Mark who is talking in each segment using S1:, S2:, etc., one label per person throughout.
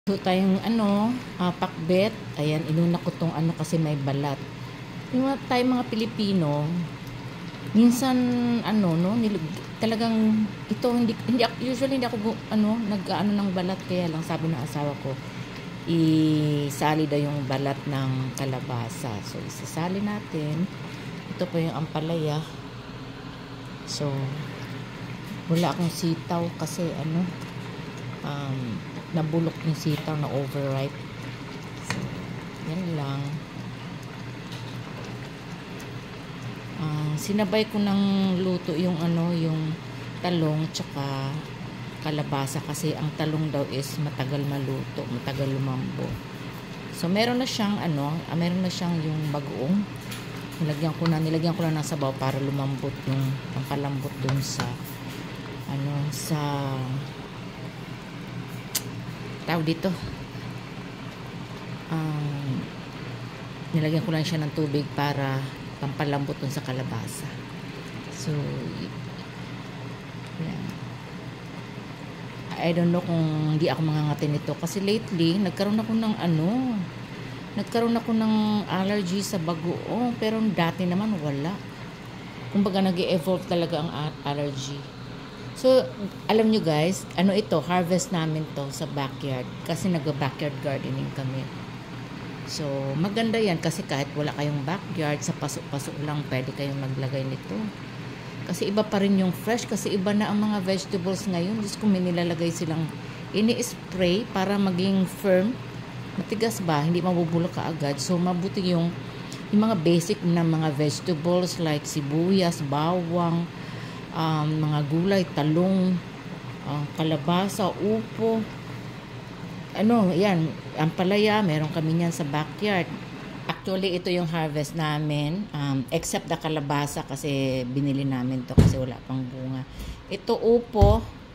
S1: So tayong pakbet. Ayan, inuna ko tong kasi may balat. Yung tayong mga Pilipino, minsan talagang ito usually hindi ako nag-ano ng balat, kaya lang sabi ng asawa ko isali daw yung balat ng kalabasa. So isasali natin. Ito pa yung ampalaya. So wala akong sitaw kasi nabulok yung sitaw na overripe. So, yan lang. Sinabay ko ng luto yung yung talong tsaka kalabasa kasi ang talong daw is matagal maluto, matagal lumambo. So meron na siyang meron na siyang yung bagoong. Nilagyan ko na ng sabaw para lumambot yung pampalambot dun sa sa tawag dito. Nilagyan ko lang siya ng tubig para pampalambot dun sa kalabasa. So yan. I don't know kung hindi ako mangangati nito kasi lately nagkaroon ako ng allergy sa bagoong, pero dati naman wala. Kumbaga nag-evolve talaga ang allergy. So, alam nyo guys, ito, harvest namin to sa backyard kasi nag-backyard gardening kami. So, maganda yan kasi kahit wala kayong backyard, sa paso-paso lang pwede kayong maglagay nito. Kasi iba pa rin yung fresh, kasi iba na ang mga vegetables ngayon. Just kung may nilalagay silang ini-spray para maging firm, matigas ba, hindi mabubulok kaagad. So, mabuti yung mga basic na mga vegetables like sibuyas, bawang, mga gulay, talong, kalabasa, upo, yan, ampalaya, meron kami niyan sa backyard. Actually, ito yung harvest namin, except the kalabasa kasi binili namin to kasi wala pang bunga. Ito upo,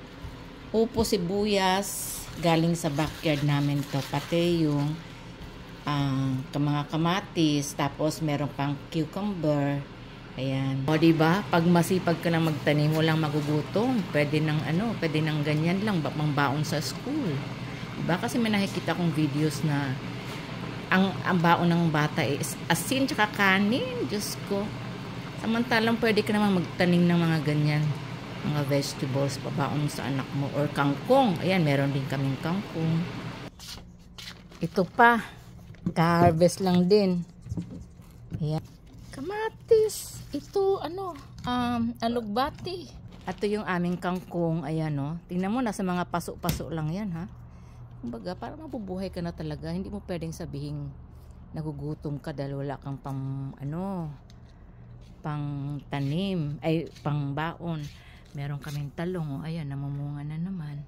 S1: sibuyas, galing sa backyard namin to, pati yung mga kamatis, tapos meron pang cucumber. Ayan. O diba, pag masipag ka lang magtanim, walang magugutom. Pwede nang ganyan lang, mangbaon sa school. Diba? Kasi may nakikita kong videos na ang baon ng bata is asin tsaka kanin. Diyos ko. Samantalang pwede ka naman magtanim ng mga ganyan, mga vegetables, pabaon sa anak mo. Or kangkong. Ayan, meron din kaming kangkong. Ito pa. Ka-harvest lang din. Ayan. Kamatis. Ito, alugbati. Ito yung aming kangkong. Ayan, tingnan mo, nasa mga paso-paso lang yan, ha? Kumbaga, para mabubuhay ka na talaga, hindi mo pwedeng sabihin nagugutom ka dahil wala kang pang tanim, pang baon. Meron kaming talong, ayan, namumunga na naman.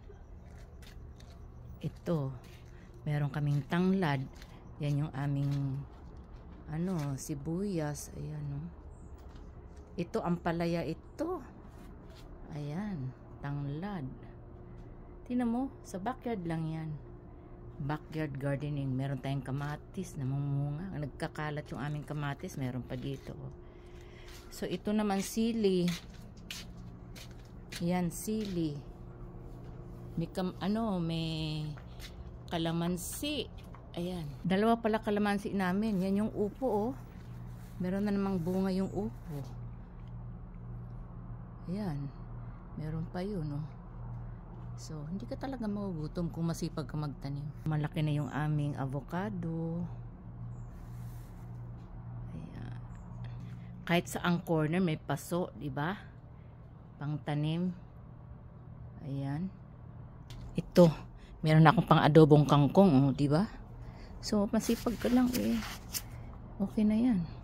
S1: Ito, meron kaming tanglad. Yan yung aming sibuyas, ayan, Ito ampalaya ito. Ayan, tanglad. Tingnan mo, sa backyard lang yan. Backyard gardening. Meron tayong kamatis na mamunga. Nagkakalat yung aming kamatis, meron pa dito. So ito naman sili. Yan, sili. May may kalamansi. Ayan. Dalawa pala kalamansi namin. Yan yung upo, Meron na namang bunga yung upo. Ayan. Meron pa yun, So, hindi ka talaga magugutom kung masipag ka magtanim. Malaki na yung aming avocado. Ayan. Kahit sa ang corner may paso, di ba? Pang tanim. Ayan. Ito, meron na akong pang adobong kangkong, di ba? So, masipag ka lang, okay na yan.